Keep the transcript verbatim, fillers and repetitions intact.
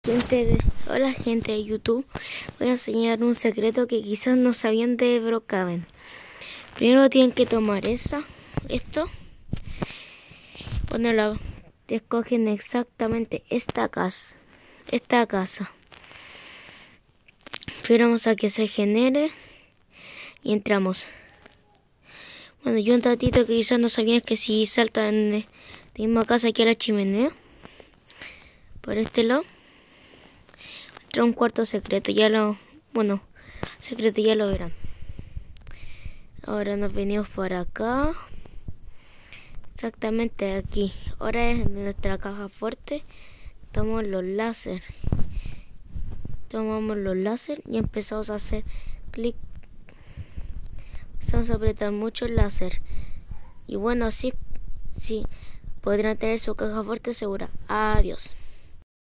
Gente de- Hola gente de YouTube, voy a enseñar un secreto que quizás no sabían de Brookhaven. Primero tienen que tomar esa, esto, ponerla, escogen exactamente esta casa, esta casa. Esperamos a que se genere y entramos. Bueno, y un datito que quizás no sabían que si saltan en la misma casa que la chimenea, por este lado, entra un cuarto secreto, ya lo, bueno, secreto ya lo verán. Ahora nos venimos por acá, exactamente aquí. Ahora es nuestra caja fuerte. Tomamos los láser, tomamos los láser y empezamos a hacer clic. Empezamos a apretar mucho el láser. Y bueno, así sí podrán tener su caja fuerte segura. Adiós.